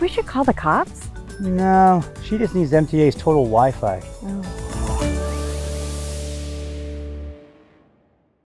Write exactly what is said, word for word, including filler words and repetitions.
we should call the cops? No, she just needs M T A's total Wi-Fi. Oh.